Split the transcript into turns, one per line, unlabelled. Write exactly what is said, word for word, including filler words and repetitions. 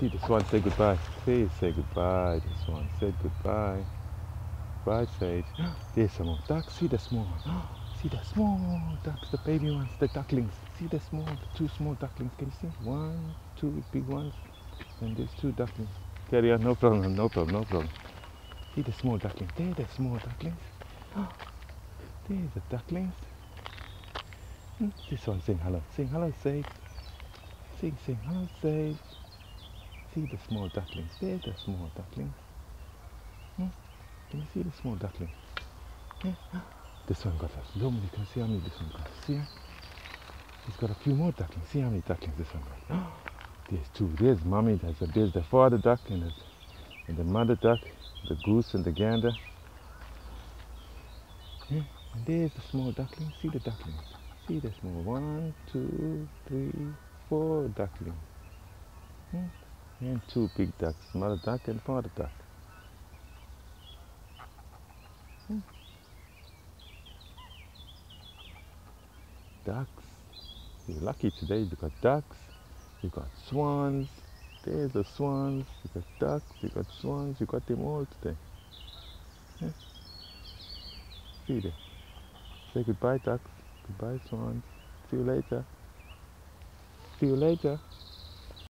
See the swan say goodbye. Please say goodbye. The swan said goodbye. Goodbye, Sage. There's some more ducks. See the small one. See the small ducks, the baby ones, the ducklings. See the small, the two small ducklings. Can you see? One, two big ones, and there's two ducklings. Carry on, no problem, no problem, no problem. See the small ducklings. There, the small ducklings. There's the ducklings. Hmm, this one saying hello. Saying hello, Sage. Sing, sing hello, Sage. See the small ducklings. There's the small ducklings. Hmm? Can you see the small duckling? Yeah. This one got a loom. You can see how many this one got. See her? He's got a few more ducklings. See how many ducklings this one got. There's two. There's mommy. There's, a, there's the father duck and the, and the mother duck, the goose and the gander. Yeah. And there's the small duckling. See the ducklings. See the small one, two, three, four ducklings. Hmm? And two big ducks, mother duck and father duck. Hmm? Ducks. You're lucky today. You got ducks. You got swans. There's the swans. You got ducks. You got swans. You got them all today. Yeah. See there. Say goodbye, ducks. Goodbye, swans. See you later. See you later.